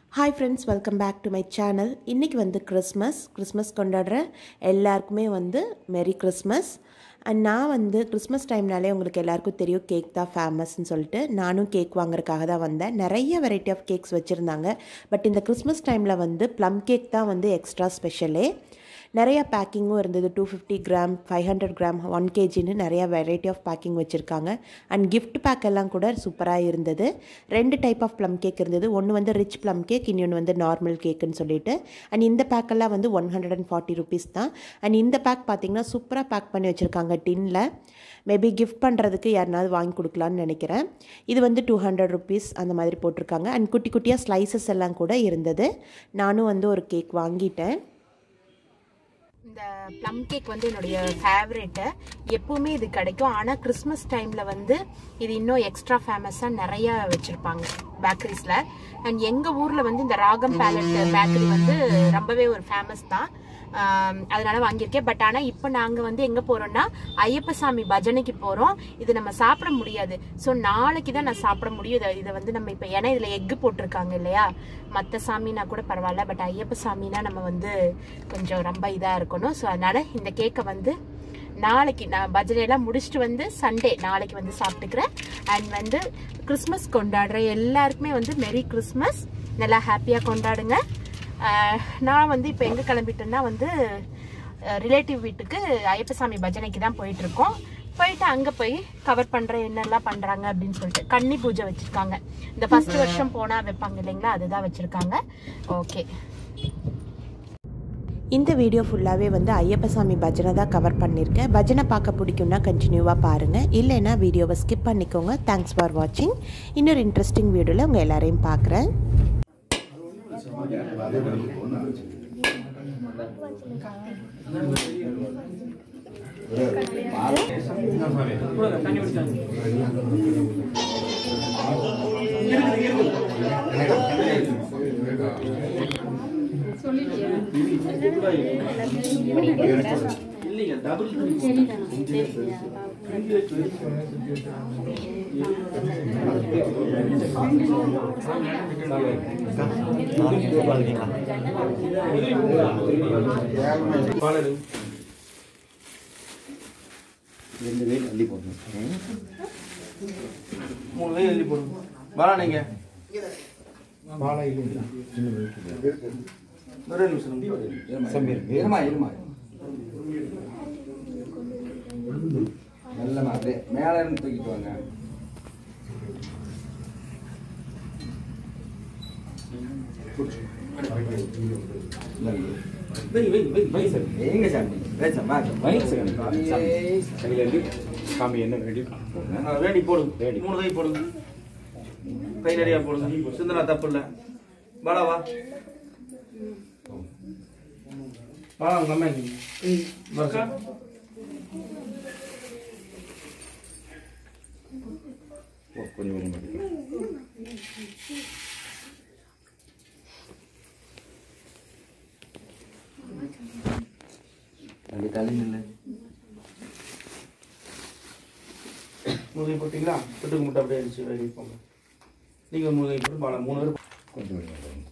Hi friends, welcome back to my channel. இன்னைக்கு வந்து Christmas கொண்டாடுற எல்லாருக்குமே வந்து மேரி கிறிஸ்மஸ். அண்ட் நான் வந்து கிறிஸ்மஸ் டைம்னாலே உங்களுக்கு எல்லாருக்கும் தெரியும் கேக் தான் ஃபேமஸ்ன்னு சொல்லிட்டு நானும் கேக் வாங்குறதுக்காக தான் வந்தேன். நிறைய வெரைட்டி ஆஃப் கேக்ஸ் வச்சுருந்தாங்க. பட் இந்த கிறிஸ்மஸ் டைமில் வந்து ப்ளம் கேக் தான் வந்து எக்ஸ்ட்ரா ஸ்பெஷலே. நிறையா பேக்கிங்கும் இருந்தது. 250 கிராம் 500 கிராம் 1 kgன்னு நிறையா வெரைட்டி ஆஃப் பேக்கிங் வச்சுருக்காங்க. அண்ட் கிஃப்ட் பேக் எல்லாம் கூட சூப்பராக இருந்தது. 2 டைப் ஆஃப் ப்ளம் கேக் இருந்தது. ஒன்று வந்து ரிச் ப்ளம் கேக், இன்னொன்று வந்து நார்மல் கேக்குன்னு சொல்லிட்டு. அண்ட் இந்த பேக்கெல்லாம் வந்து 140 ருபீஸ் தான். அண்ட் இந்த பேக் பார்த்திங்கன்னா சூப்பராக பேக் பண்ணி வச்சுருக்காங்க டின்னில். மேபி கிஃப்ட் பண்ணுறதுக்கு யாருனாவது வாங்கி கொடுக்கலான்னு நினைக்கிறேன். இது வந்து 200 ருபீஸ் அந்த மாதிரி போட்டிருக்காங்க. அண்ட் குட்டி குட்டியாக ஸ்லைசஸ் எல்லாம் கூட இருந்தது. நானும் வந்து ஒரு கேக் வாங்கிட்டேன். இந்த ப்ளம் கேக் வந்து என்னுடைய ஃபேவரேட்டு. எப்பவுமே இது கிடைக்கும். ஆனால் கிறிஸ்மஸ் டைமில் வந்து இது இன்னும் எக்ஸ்ட்ரா ஃபேமஸாக நிறையா வச்சுருப்பாங்க பேக்கரிஸில். அண்ட் எங்கள் ஊரில் வந்து இந்த ராகம் பேலட் பேக்கரி வந்து ரொம்பவே ஒரு ஃபேமஸ் தான். அதனால வாங்கியிருக்கேன். பட் ஆனால் இப்போ நாங்கள் வந்து எங்கே போகிறோம்னா ஐயப்ப சாமி பஜனைக்கு போகிறோம். இது நம்ம சாப்பிட முடியாது. ஸோ நாளைக்கு தான் நான் சாப்பிட முடியும். இதை வந்து நம்ம இப்போ ஏன்னா இதில் எக்கு போட்டிருக்காங்க இல்லையா. மற்ற சாமினா கூட பரவாயில்ல. பட் ஐயப்ப சாமினா நம்ம வந்து கொஞ்சம் ரொம்ப இதாக இருக்கணும். ஸோ அதனால இந்த கேக்கை வந்து நாளைக்கு நான் பஜனையெல்லாம் முடிச்சுட்டு வந்து சண்டே நாளைக்கு வந்து சாப்பிட்டுக்கிறேன். அண்ட் வந்து கிறிஸ்மஸ் கொண்டாடுற எல்லாருக்குமே வந்து மெரி கிறிஸ்மஸ். நல்லா ஹாப்பியாக கொண்டாடுங்க. நான் வந்து இப்போ எங்கே கிளம்பிட்டேன்னா வந்து ரிலேட்டிவ் வீட்டுக்கு ஐயப்பசாமி பஜனைக்கு தான் போயிட்டுருக்கோம். போயிட்டு அங்கே போய் கவர் பண்ணுற என்னெல்லாம் பண்ணுறாங்க அப்படின்னு சொல்லிட்டு கன்னி பூஜை வச்சுருக்காங்க. இந்த ஃபர்ஸ்ட் வருஷம் போனால் வைப்பாங்க இல்லைங்களா, அதுதான் வச்சுருக்காங்க. ஓகே, இந்த வீடியோ ஃபுல்லாகவே வந்து ஐயப்பசாமி பஜனை தான் கவர் பண்ணியிருக்கேன். பஜனை பார்க்க பிடிக்கும்னா கண்டினியூவாக பாருங்கள். இல்லைன்னா வீடியோவை ஸ்கிப் பண்ணிக்கோங்க. தேங்க்ஸ் ஃபார் வாட்சிங். இன்னொரு இன்ட்ரெஸ்டிங் வீடியோவில் உங்கள் எல்லாரையும் பார்க்குறேன். மேல இருந்து தூக்கிட்டு வாங்க. வேண்டி போடுங்க, 3 கை போடுங்க, கை நிறையா போடுங்க. சிந்தனா தப்பு இல்லை. பாலாவா பாலா உங்க அம்மா முருகை போட்டீங்களா? தொட்டுக்கு முட்டை அப்படியே அடிச்சு வேலை போங்க. நீங்கள் முருகை போட்டு பாலா 3 பேர் கொஞ்சம்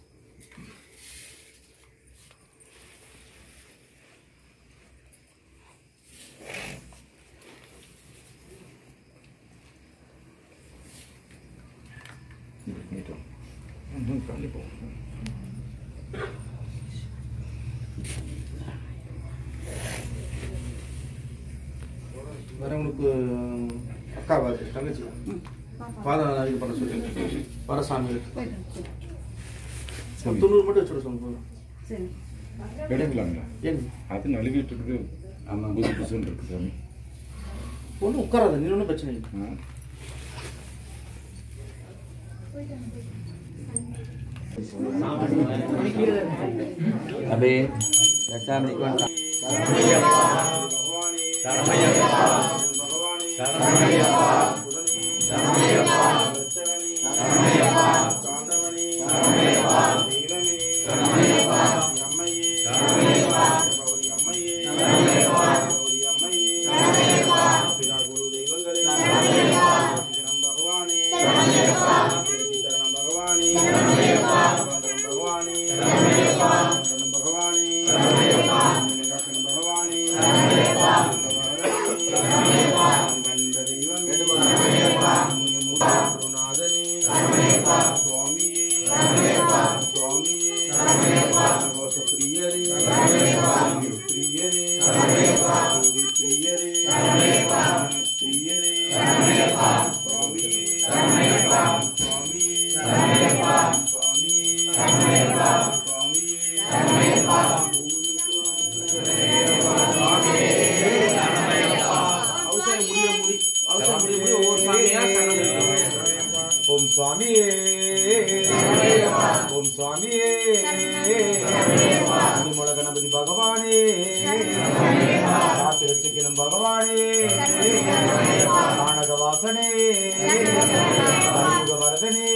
வரவங்களுக்கு அக்கா பார்த்து தங்கச்சி பாதம் இது பண்ண சொல்லி வரசாமி 90 மட்டும் வச்சுட சொல்லுங்க. அது நழுவிட்டு இருக்கு. ஆமாம், புது புதுன்னு இருக்கு சாமி. ஒன்றும் உட்காராது, நீ ஒன்றும் பிரச்சனை இல்லை. அப்படியே சுவாமியே கோஷ பிரியரே பிரியரே ஜோதி பிரியரே பிரியரே சுவாமியே சுவாமியே ஓம் சுவாமியே ஓம் சுவாமியே மூல கணபதி பகவானே காத்து ரட்சிக்கணும் பகவானே நாடக வாசனே வரதனே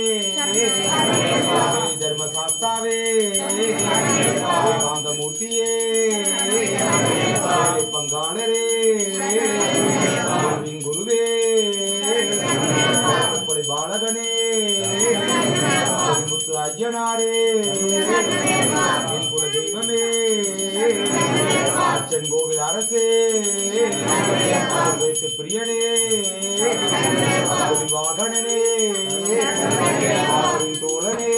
தர்ம சாஸ்தாவே காந்தமூர்த்தியே பங்காளரே குருவே பாலகனே முத்து ஐயனாரே என் குல தெய்வமே அச்சன் கோவில் அரசே வைத்து பிரியனே வாகனனே தோழனே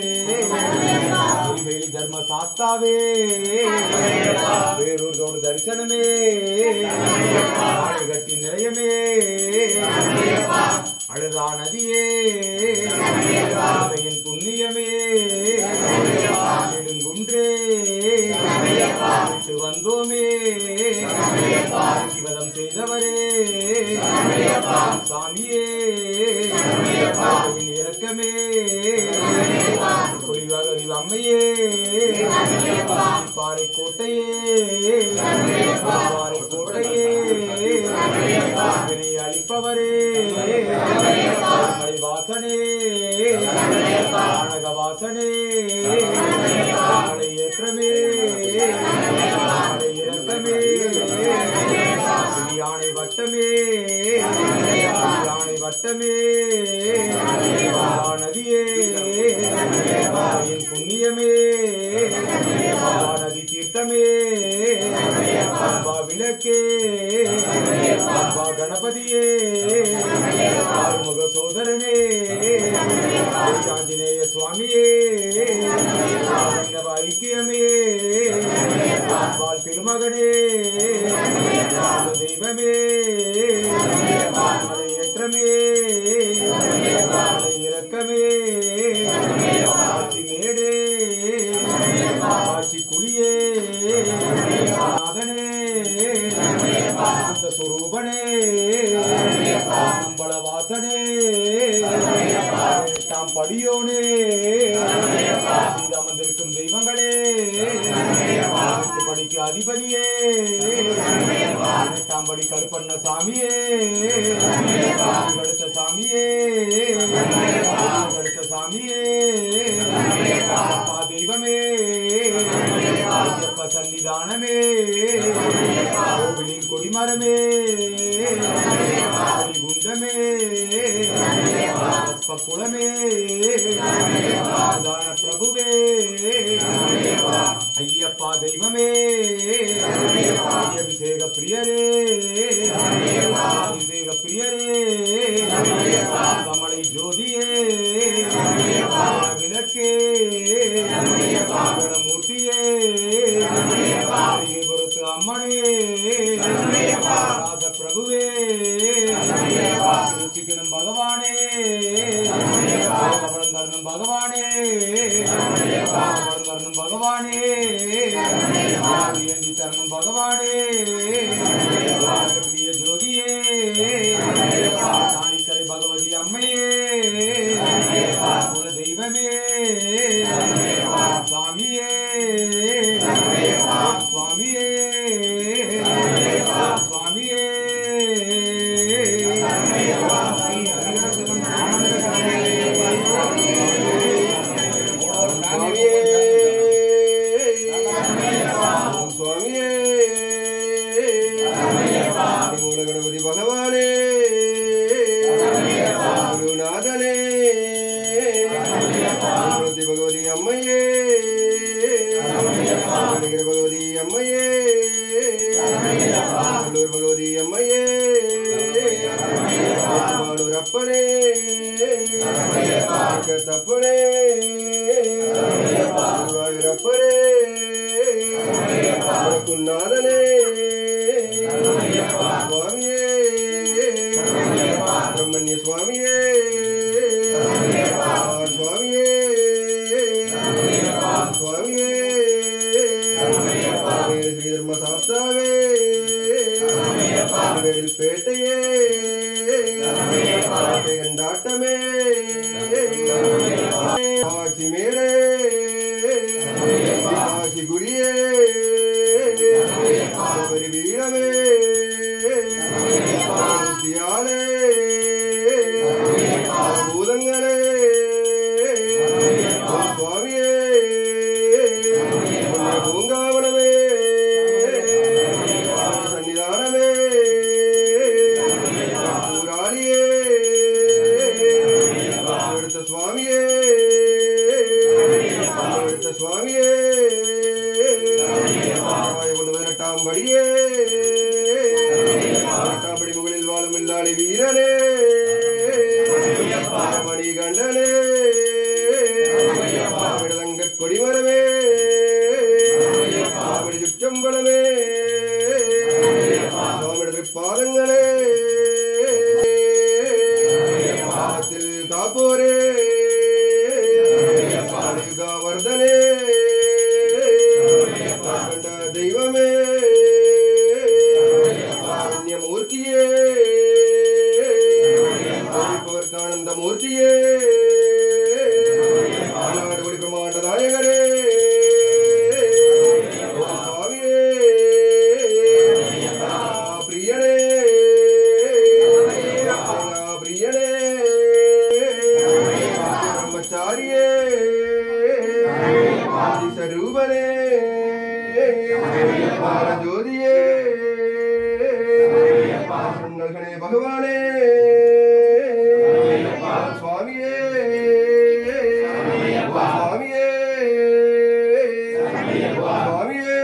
வேலி தர்ம சாஸ்தாவே வேறொரு தரிசனமே கட்டி நிலையமே அழுதா நதியே என் புண்ணியமே நெடுங்குன்றே விட்டு வந்தோமே சிவதம் செய்தவரே சாமியே இறக்கமே பொலிவகரி அம்மையே பாறை கோட்டையே பாறை கோட்டையே அளிப்பவரே வாசனே நாடக வாசனே ஏற்றமே இறக்கமே யானை வட்டமே யானை வட்டமே நதியே என் புண்ணியமே நதி தீர்த்தமே விளக்கே கணபதியே ஆறுமுக சோதரனே ஆஞ்சநேய சுவாமியே ஐக்கியமே திருமகனே தெய்வமே ஏற்றமே இறக்கமே ஆட்சி மேடே ஆட்சி குடியே நாதனே சுரூபனே நம்பள வாசனே தாம் படியோனே அமர்ந்திருக்கும் தெய்வங்களே படிக்கு அதிபதியே எட்டாம் படி கருப்பண்ண சாமியே அடுத்த சாமியே அடுத்த சாமியே தெய்வமே ஐயப்ப சன்னிதானமே கோவிலின் கொடிமரமே குண்டமே குளமே பிரபுவே ஐயப்பா தெய்வமே அபிஷேக பிரியரே அபிஷேக பிரியரே கமலை ஜோதியே விளக்கே மூர்த்தியே பொறுத்து அம்மனே ராஜ பிரபுவே ருச்சிக்கணும் பகவானே தரணும் பகவானே தரணும் பகவானே ஏந்தி தரணும் பகவானே பிரிய ஜோதியே சாணிக்கரை பகவதி அம்மையே குல தெய்வமே சுவாமியே சுவாமியே சுவாமியே சுவாமியே மூல கணபதி பகவானே குருநாதனே பகவதி அம்மையே பகவதி அம்மையே பகவதி அம்மையே அப்பனே தப்பனே பேட்டையே கண்டாட்டமே ஆட்சி மேலே ஆட்சி குறியே வீரமே தியாலே பூதங்களே சுவாமியே பூங்காவனமே சன்னிதானமே ஊராளியே எடுத்த சுவாமியே எடுத்த சுவாமியே 18ஆம் படியே 18ஆம் படி முகளில் வாழும் இல்லாளி வீரனே மணி கண்டனே விடதங்க கொடிமரமே சுற்றம்பலமே பாதங்களே காப்போரே வர்தனே தெய்வமே மூர்த்தியே ஆனந்த மூர்த்தியே நாடு பிரமாண்ட நாயகரே சுவாமியே பிரியனே பிரியனே பிரம்மச்சாரியே சரூபனே ஜோதியே பகவானே சுவாமியே சுவாமியே சுவாமியே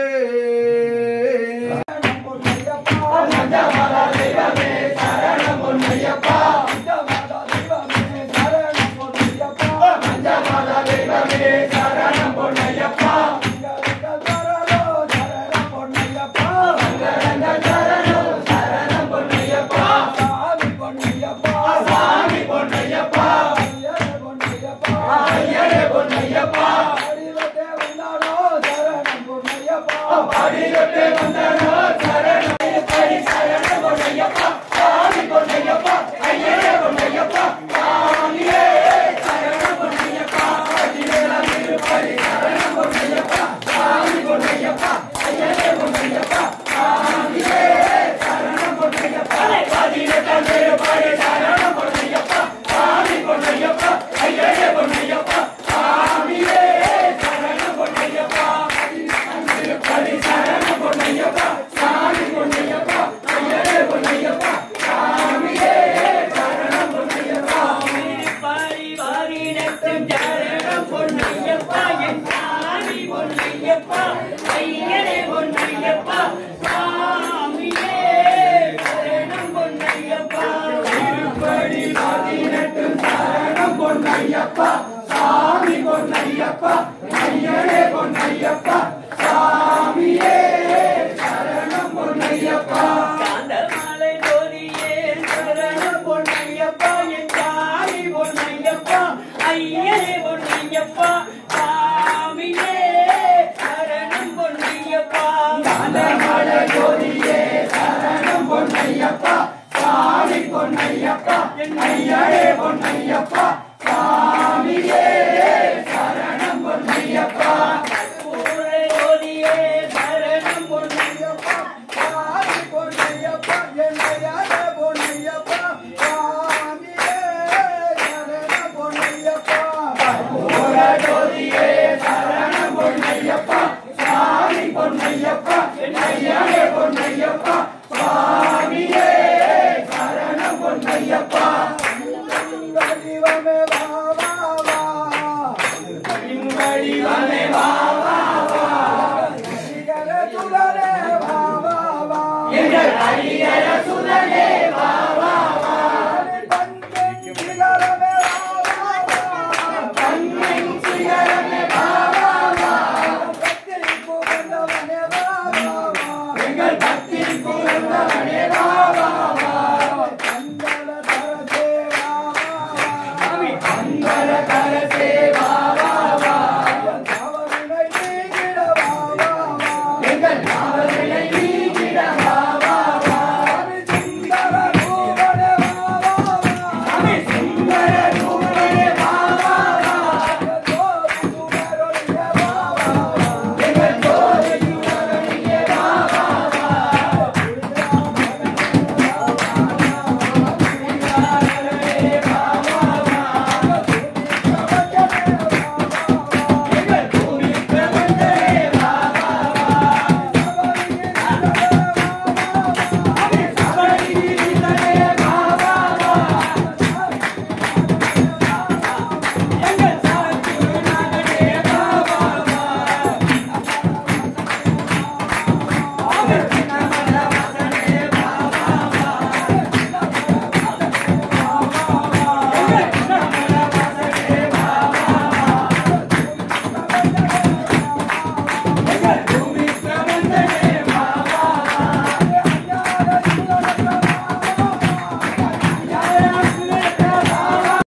பொன்னையப்பா சாமி பொன்னையப்பா